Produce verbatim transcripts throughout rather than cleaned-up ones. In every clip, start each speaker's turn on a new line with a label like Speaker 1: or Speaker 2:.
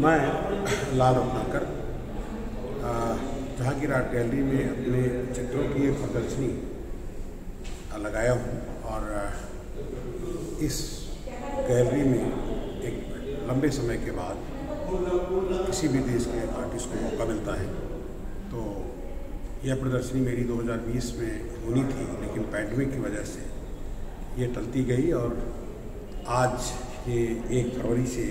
Speaker 1: मैं Lal Ratnakar Jehangir art gallery में अपने चित्रों की एक प्रदर्शनी लगाया हूँ और इस गैलरी में एक लंबे समय के बाद किसी भी देश के आर्टिस्ट को मौका मिलता है। तो यह प्रदर्शनी मेरी दो हज़ार बीस में होनी थी, लेकिन पैंडेमिक की वजह से ये टलती गई और आज ये एक फरवरी से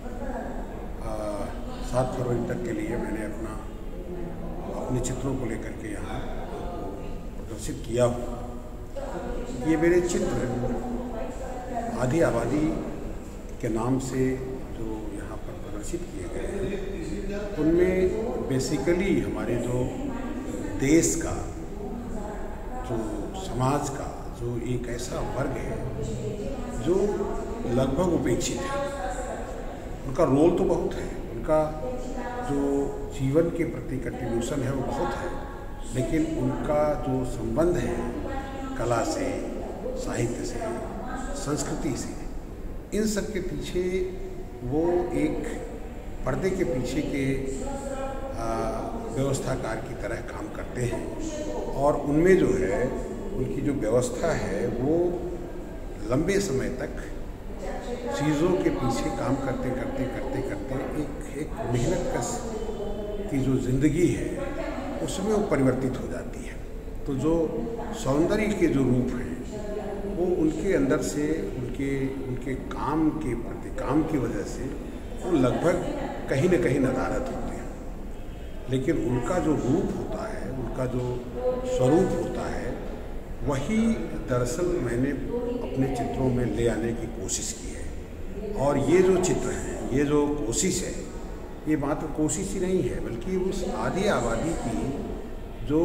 Speaker 1: सात फरवरी तक के लिए मैंने अपना अपने चित्रों को लेकर के यहाँ प्रदर्शित किया हूँ। ये मेरे चित्र आधी आबादी के नाम से जो यहाँ पर प्रदर्शित किए गए हैं, उनमें बेसिकली हमारे जो देश का, जो समाज का जो एक ऐसा वर्ग है जो लगभग उपेक्षित है। उनका रोल तो बहुत है, उनका जो जीवन के प्रति कंट्रीब्यूशन है वो बहुत है, लेकिन उनका जो संबंध है कला से, साहित्य से, संस्कृति से, इन सब के पीछे वो एक पर्दे के पीछे के व्यवस्थाकार की तरह काम करते हैं और उनमें जो है उनकी जो व्यवस्था है वो लंबे समय तक चीज़ों के पीछे काम करते करते करते करते एक एक मेहनत कश की जो ज़िंदगी है उसमें वो परिवर्तित हो जाती है। तो जो सौंदर्य के जो रूप हैं वो उनके अंदर से, उनके उनके काम के प्रति, काम की वजह से वो लगभग कहीं न कहीं नदारद होते हैं, लेकिन उनका जो रूप होता है, उनका जो स्वरूप होता है, वही दरअसल मैंने अपने चित्रों में ले आने की कोशिश की है। और ये जो चित्र हैं, ये जो कोशिश है, ये मात्र कोशिश ही नहीं है, बल्कि उस आधी आबादी की जो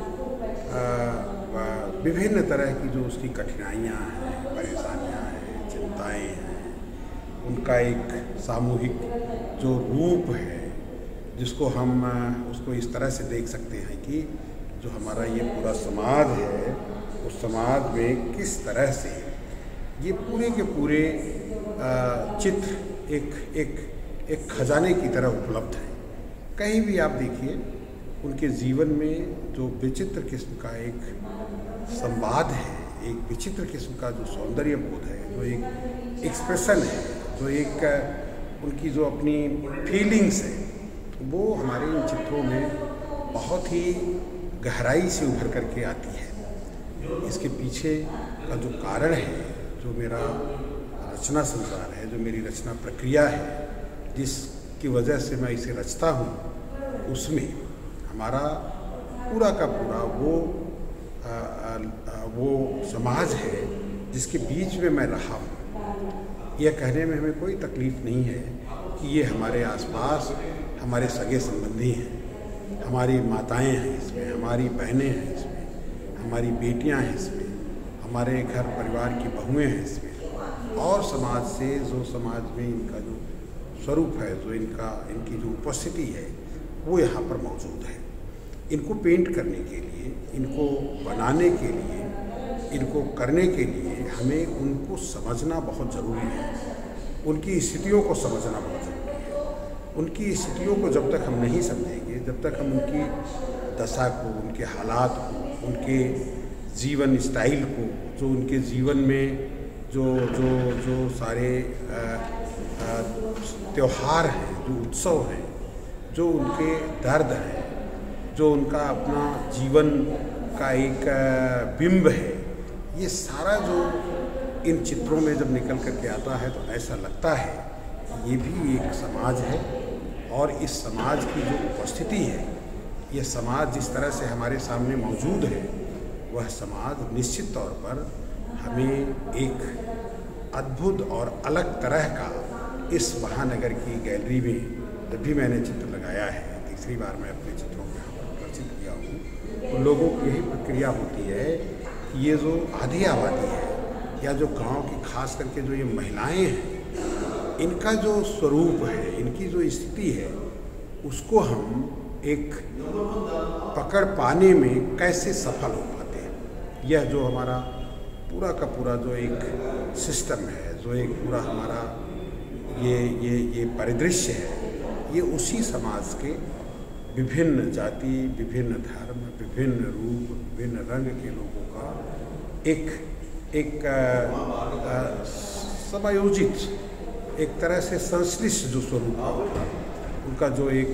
Speaker 1: विभिन्न तरह की जो उसकी कठिनाइयाँ हैं, परेशानियाँ हैं, चिंताएं हैं, उनका एक सामूहिक जो रूप है जिसको हम उसको इस तरह से देख सकते हैं कि जो हमारा ये पूरा समाज है, उस समाज में किस तरह से ये पूरे के पूरे चित्र एक एक एक खजाने की तरह उपलब्ध है। कहीं भी आप देखिए उनके जीवन में जो विचित्र किस्म का एक संवाद है, एक विचित्र किस्म का जो सौंदर्य बोध है, जो एक एक्सप्रेशन है, जो एक उनकी जो अपनी फीलिंग्स है, वो हमारे इन चित्रों में बहुत ही गहराई से उभर करके आती है। इसके पीछे का जो कारण है, जो मेरा रचना संसार है, जो मेरी रचना प्रक्रिया है, जिसकी वजह से मैं इसे रचता हूँ, उसमें हमारा पूरा का पूरा वो आ, आ, वो समाज है जिसके बीच में मैं रहा हूँ। यह कहने में हमें कोई तकलीफ़ नहीं है कि ये हमारे आसपास हमारे सगे संबंधी हैं, हमारी माताएं हैं इसमें, हमारी बहनें हैं इसमें, हमारी बेटियां हैं इसमें, हमारे घर परिवार की बहुएं हैं इसमें, और समाज से जो समाज में इनका जो स्वरूप है, जो इनका इनकी जो उपस्थिति है, वो यहाँ पर मौजूद है। इनको पेंट करने के लिए, इनको बनाने के लिए, इनको करने के लिए हमें उनको समझना बहुत ज़रूरी है, उनकी स्थितियों को समझना बहुत ज़रूरी है। उनकी स्थितियों को जब तक हम नहीं समझेंगे, जब तक हम उनकी दशा को, उनके हालात को, उनके जीवन स्टाइल को, जो उनके जीवन में जो जो जो सारे त्यौहार हैं, जो उत्सव हैं, जो उनके दर्द हैं, जो उनका अपना जीवन का एक बिंब है, ये सारा जो इन चित्रों में जब निकल करके आता है तो ऐसा लगता है कि ये भी एक समाज है। और इस समाज की जो उपस्थिति है, ये समाज जिस तरह से हमारे सामने मौजूद है, वह समाज निश्चित तौर पर हमें एक अद्भुत और अलग तरह का इस महानगर की गैलरी में जब भी मैंने चित्र लगाया है, तीसरी बार मैं अपने चित्रों को यहाँ पर प्रदर्शित किया हूँ, तो लोगों की यही प्रक्रिया होती है कि ये जो आधी आबादी है या जो गांव की खास करके जो ये महिलाएं हैं, इनका जो स्वरूप है, इनकी जो स्थिति है, उसको हम एक पकड़ पाने में कैसे सफल हो पाते हैं। यह जो हमारा पूरा का पूरा जो एक सिस्टम है, जो एक पूरा हमारा ये ये ये परिदृश्य है, ये उसी समाज के विभिन्न जाति, विभिन्न धर्म, विभिन्न रूप, विभिन्न रंग के लोगों का एक एक समायोजित एक तरह से संश्लिष्ट जो स्वरूप है, उनका जो एक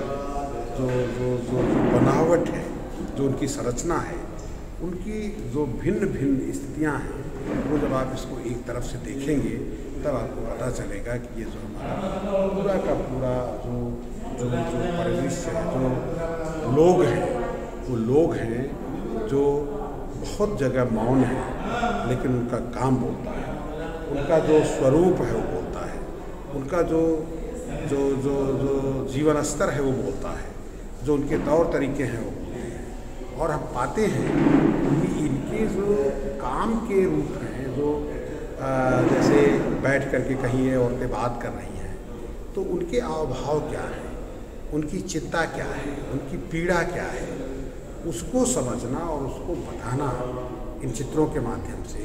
Speaker 1: जो जो जो बनावट है, जो उनकी संरचना है, उनकी जो भिन्न भिन्न स्थितियाँ हैं, वो जब आप इसको एक तरफ से देखेंगे तब आपको पता चलेगा कि ये जो हमारा पूरा का पूरा जो जो जो परिदृश्य है, जो लोग हैं, वो लोग हैं जो बहुत जगह मौन है, लेकिन उनका काम बोलता है, उनका जो स्वरूप है वो बोलता है, उनका जो जो जो जो जीवन स्तर है वो बोलता है, जो उनके तौर तरीके हैं वो बोलते हैं। और हम पाते हैं कि इनके जो काम के रूप हैं, जो आ, जैसे बैठ करके कहीं ये औरतें बात कर रही हैं, तो उनके आवभाव क्या है, उनकी चिंता क्या है, उनकी पीड़ा क्या है, उसको समझना और उसको बताना इन चित्रों के माध्यम से।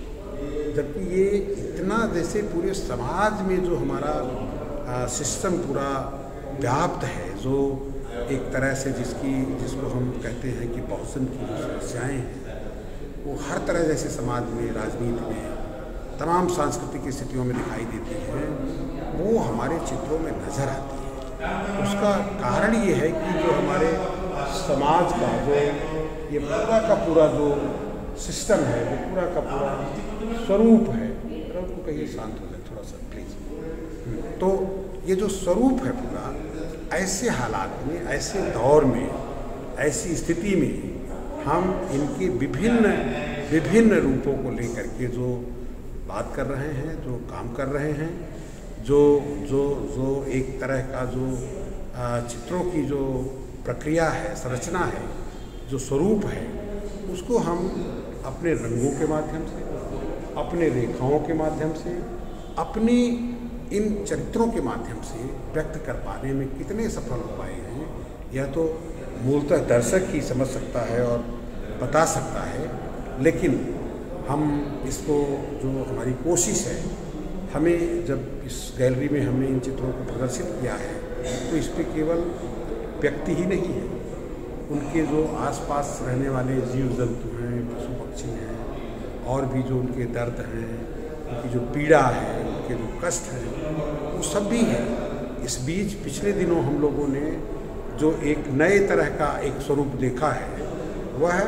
Speaker 1: जबकि ये इतना जैसे पूरे समाज में जो हमारा आ, सिस्टम पूरा व्याप्त है, जो एक तरह से जिसकी जिसको हम कहते हैं कि बहुजन की जो समस्याएँ हैं, वो हर तरह जैसे समाज में, राजनीति में, तमाम सांस्कृतिक स्थितियों में दिखाई देती हैं, वो हमारे चित्रों में नज़र आती है। उसका कारण ये है कि जो हमारे समाज का जो ये पूरा का पूरा जो सिस्टम है, जो पूरा का पूरा स्वरूप है, अगर उनको कहिए शांत हो जाए थोड़ा सा प्लीज़। तो ये जो स्वरूप है पूरा, ऐसे हालात में, ऐसे दौर में, ऐसी स्थिति में हम इनके विभिन्न विभिन्न रूपों को लेकर के जो बात कर रहे हैं, जो काम कर रहे हैं, जो जो जो एक तरह का जो चित्रों की जो प्रक्रिया है, संरचना है, जो स्वरूप है, उसको हम अपने रंगों के माध्यम से, अपने रेखाओं के माध्यम से, अपनी इन चरित्रों के माध्यम से व्यक्त कर पाने में कितने सफल हो पाए हैं, यह तो मूलतः दर्शक ही समझ सकता है और बता सकता है। लेकिन हम इसको, जो हमारी कोशिश है, हमें जब इस गैलरी में हमने इन चित्रों को प्रदर्शित किया है, तो इस पर केवल व्यक्ति ही नहीं है, उनके जो आसपास रहने वाले जीव जंतु हैं, पशु पक्षी हैं, और भी जो उनके दर्द हैं, उनकी जो पीड़ा है, उनके जो कष्ट हैं, वो सब भी है। इस बीच पिछले दिनों हम लोगों ने जो एक नए तरह का एक स्वरूप देखा है, वह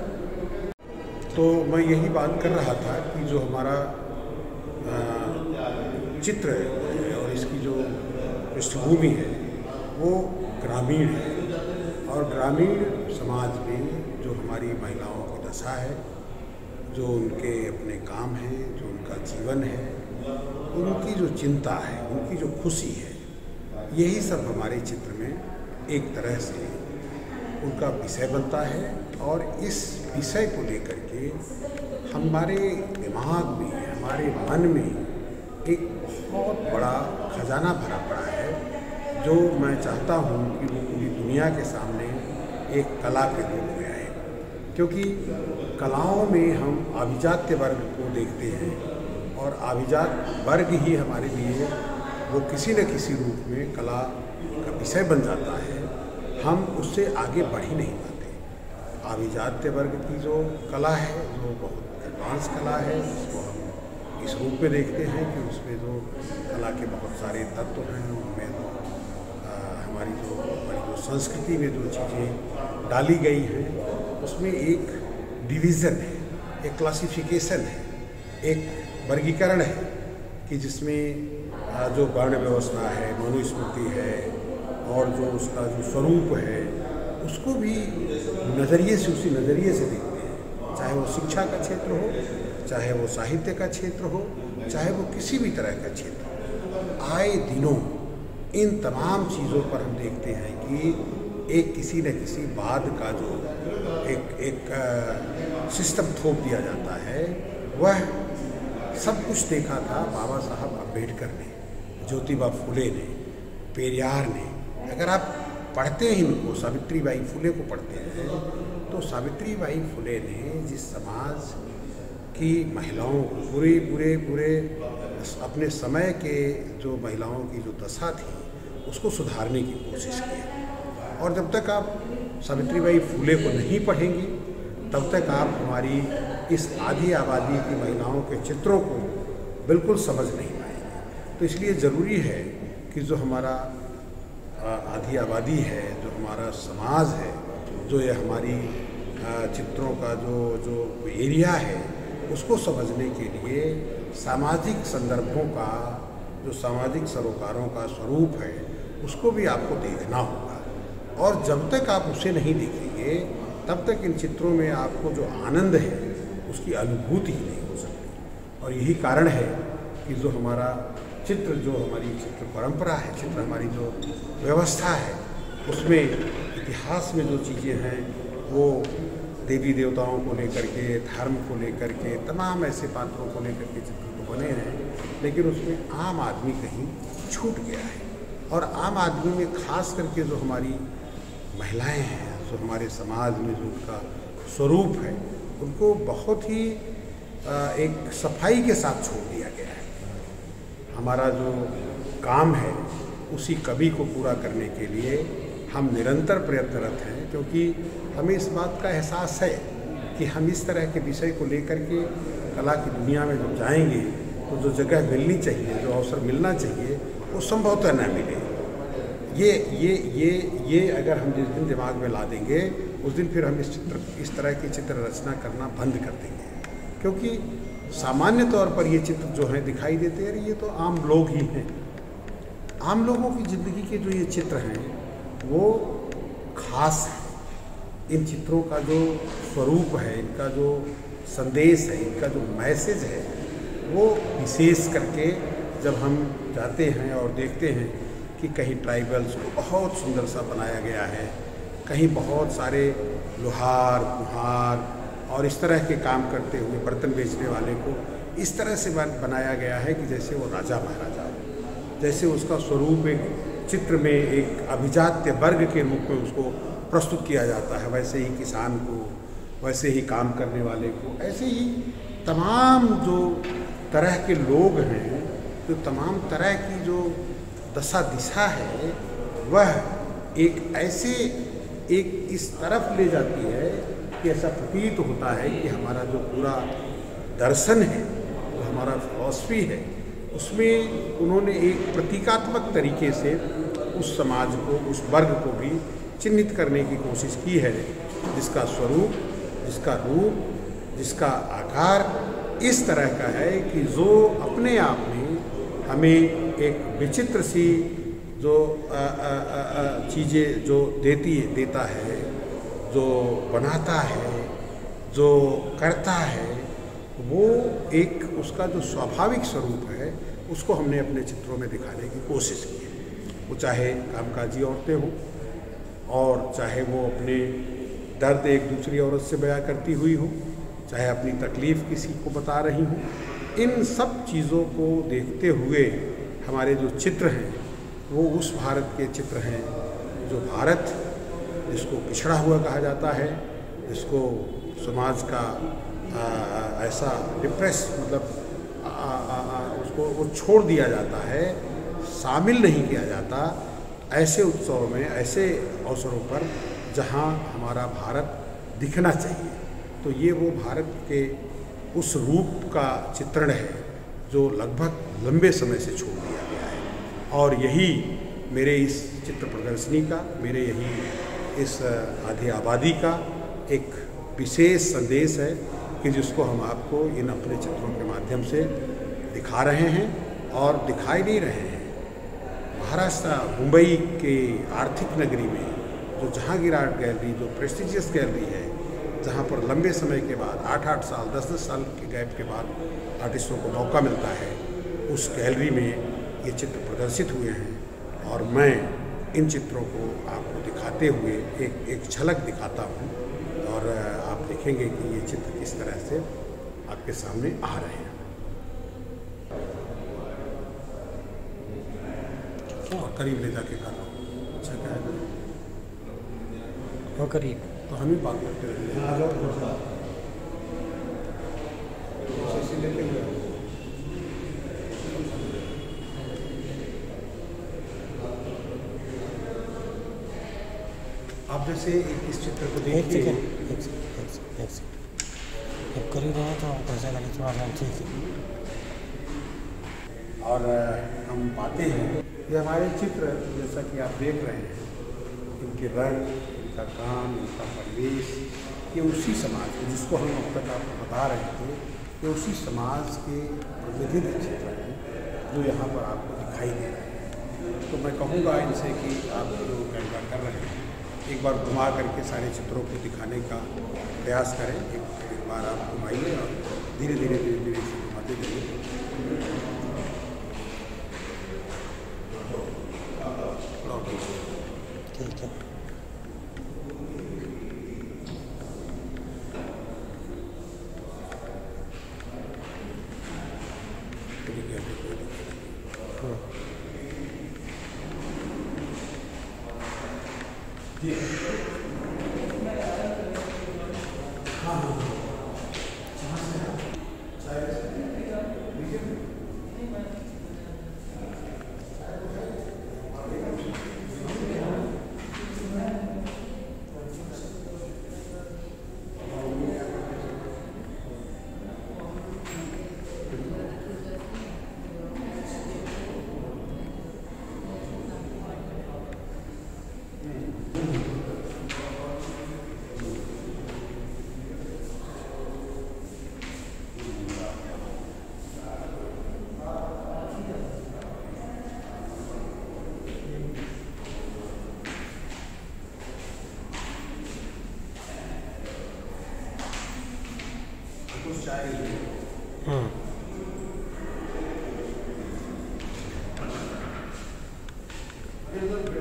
Speaker 1: तो मैं यही बात कर रहा था कि जो हमारा चित्र है और इसकी जो पृष्ठभूमि है वो ग्रामीण है, और ग्रामीण समाज में जो हमारी महिलाओं की दशा है, जो उनके अपने काम हैं, जो उनका जीवन है, उनकी जो चिंता है, उनकी जो खुशी है, यही सब हमारे चित्र में एक तरह से उनका विषय बनता है। और इस विषय को लेकर के हमारे दिमाग में, हमारे मन में एक बहुत बड़ा खजाना भरा पड़ा है, जो मैं चाहता हूँ कि वो पूरी दुनिया के सामने एक कला के रूप में आए। क्योंकि कलाओं में हम अभिजात्य वर्ग को देखते हैं, और अभिजात वर्ग ही हमारे लिए वो किसी न किसी रूप में कला का विषय बन जाता है, हम उससे आगे बढ़ ही नहीं पाते। अभिजात्य वर्ग की जो कला है, जो बहुत एडवांस कला है, उसको हम इस रूप में देखते हैं कि उसमें जो कला के बहुत सारे तत्व हैं, उनमें जो आ, हमारी जो हमारी जो संस्कृति में जो चीज़ें डाली गई हैं, उसमें एक डिवीज़न है, एक क्लासिफिकेशन है, एक वर्गीकरण है कि जिसमें जो वर्ण व्यवस्था है, मनुस्मृति है, और जो उसका जो स्वरूप है, उसको भी नज़रिए से, उसी नज़रिए से देखते हैं। चाहे वो शिक्षा का क्षेत्र हो, चाहे वो साहित्य का क्षेत्र हो, चाहे वो किसी भी तरह का क्षेत्र हो, आए दिनों इन तमाम चीज़ों पर हम देखते हैं कि एक किसी न किसी बाद का जो एक एक सिस्टम थोप दिया जाता है। वह सब कुछ देखा था बाबा साहब अम्बेडकर ने, ज्योतिबा फुले ने, पेरियार ने। अगर आप पढ़ते हैं इनको, सावित्री बाई फुले को पढ़ते हैं, तो सावित्री बाई फुले ने जिस समाज की महिलाओं को पूरे पूरे पूरे अपने समय के जो महिलाओं की जो दशा थी, उसको सुधारने की कोशिश की है। और जब तक आप सावित्रीबाई फूले को नहीं पढ़ेंगे तब तक आप हमारी इस आधी आबादी की महिलाओं के चित्रों को बिल्कुल समझ नहीं पाएंगे। तो इसलिए ज़रूरी है कि जो हमारा आधी आबादी है, जो हमारा समाज है, जो ये हमारी चित्रों का जो जो एरिया है, उसको समझने के लिए सामाजिक संदर्भों का, जो सामाजिक सरोकारों का स्वरूप है, उसको भी आपको देखना होगा। और जब तक आप उसे नहीं देखेंगे तब तक इन चित्रों में आपको जो आनंद है उसकी अनुभूति ही नहीं हो सकती। और यही कारण है कि जो हमारा चित्र, जो हमारी चित्र परंपरा है, चित्र हमारी जो व्यवस्था है, उसमें इतिहास में जो चीज़ें हैं वो देवी देवताओं को लेकर के, धर्म को लेकर के, तमाम ऐसे पात्रों को लेकर के चित्र तो बने हैं, लेकिन उसमें आम आदमी कहीं छूट गया है। और आम आदमी में खास करके जो हमारी महिलाएं हैं, जो हमारे समाज में जो उनका स्वरूप है, उनको बहुत ही एक सफाई के साथ छोड़ दिया गया है। हमारा जो काम है उसी कवि को पूरा करने के लिए हम निरंतर प्रयत्नरत हैं, क्योंकि हमें इस बात का एहसास है कि हम इस तरह के विषय को लेकर के कला की दुनिया में जब जाएंगे तो जो जगह मिलनी चाहिए, जो अवसर मिलना चाहिए, वो संभवतः न मिले। ये ये ये ये अगर हम जिस दिन दिमाग में ला देंगे उस दिन फिर हम इस चित्र इस तरह की चित्र रचना करना बंद कर देंगे। क्योंकि सामान्य तौर पर ये चित्र जो हैं दिखाई देते हैं, ये तो आम लोग ही हैं। आम लोगों की ज़िंदगी के जो ये चित्र हैं वो खास हैं। इन चित्रों का जो स्वरूप है, इनका जो संदेश है, इनका जो मैसेज है, वो विशेष करके जब हम जाते हैं और देखते हैं कि कहीं ट्राइबल्स को बहुत सुंदर सा बनाया गया है, कहीं बहुत सारे लोहार, कुम्हार और इस तरह के काम करते हुए बर्तन बेचने वाले को इस तरह से बनाया गया है कि जैसे वो राजा महाराजा हो, जैसे उसका स्वरूप एक चित्र में एक अभिजात्य वर्ग के रूप में उसको प्रस्तुत किया जाता है, वैसे ही किसान को, वैसे ही काम करने वाले को, ऐसे ही तमाम जो तरह के लोग हैं, जो तमाम तरह की जो दशा दिशा है, वह एक ऐसे एक इस तरफ ले जाती है कि ऐसा प्रतीत होता है कि हमारा जो पूरा दर्शन है, जो हमारा फिलॉसफी है, उसमें उन्होंने एक प्रतीकात्मक तरीके से उस समाज को, उस वर्ग को भी चिन्हित करने की कोशिश की है, जिसका स्वरूप, जिसका रूप, जिसका आकार इस तरह का है कि जो अपने आप में हमें एक विचित्र सी जो चीज़ें जो देती देता है, जो बनाता है, जो करता है, वो एक उसका जो स्वाभाविक स्वरूप है उसको हमने अपने चित्रों में दिखाने की कोशिश की है। वो चाहे कामकाजी औरतें हों और चाहे वो अपने दर्द एक दूसरी औरत से बयां करती हुई हो, चाहे अपनी तकलीफ़ किसी को बता रही हूँ, इन सब चीज़ों को देखते हुए हमारे जो चित्र हैं वो उस भारत के चित्र हैं जो भारत, जिसको पिछड़ा हुआ कहा जाता है, जिसको समाज का आ, ऐसा डिप्रेस मतलब आ, आ, आ, उसको वो छोड़ दिया जाता है, शामिल नहीं किया जाता ऐसे उत्सव में, ऐसे अवसरों पर जहाँ हमारा भारत दिखना चाहिए। तो ये वो भारत के उस रूप का चित्रण है जो लगभग लंबे समय से छोड़ दिया गया है। और यही मेरे इस चित्र प्रदर्शनी का, मेरे यही इस आधी आबादी का एक विशेष संदेश है कि जिसको हम आपको इन अपने चित्रों के माध्यम से दिखा रहे हैं और दिखाई नहीं रहे हैं। महाराष्ट्र मुंबई के आर्थिक नगरी में जो जहांगीर आर्ट गैलरी, जो प्रेस्टिजियस गैलरी है, जहाँ पर लंबे समय के बाद आठ आठ साल दस दस साल के गैप के बाद आर्टिस्टों को मौका मिलता है, उस गैलरी में ये चित्र प्रदर्शित हुए हैं और मैं इन चित्रों को आपको दिखाते हुए एक एक झलक दिखाता हूँ और आप देखेंगे कि ये चित्र किस तरह से आपके सामने आ रहे हैं। और करीब ले जाके कर लो, अच्छा क्या है
Speaker 2: वो करीब
Speaker 1: तो हम ही बात करते रहेंगे। आ जाओ थोड़ा सा लेते हुए आप जैसे एक इस चित्र को
Speaker 2: एक
Speaker 1: देखिए,
Speaker 2: सेकेंड एक सेकेंड एक सेकेंड एक सेकेंड जब कर ही रहे हैं तो कैसे करें थोड़ा सा ठीक है।
Speaker 1: और हम पाते हैं ये हमारे चित्र जैसा कि आप देख रहे हैं, इनके रंग, इनका काम, इनका परिवेश, ये उसी समाज के जिसको हम अब तक आपको बता रहे थे, ये उसी समाज के प्रतिनिधि चित्र हैं जो यहाँ पर आपको दिखाई दे रहे हैं। तो मैं कहूँगा इनसे कि आप जो कैमरा कर रहे हैं एक बार घुमा करके सारे चित्रों को दिखाने का प्रयास करें। एक, एक बार आप घुमाइए और धीरे धीरे धीरे धीरे इसे घुमाते जाइए।
Speaker 2: ठीक है।
Speaker 1: जी हाँ हाँ कुछ चाहिए।
Speaker 2: हम्म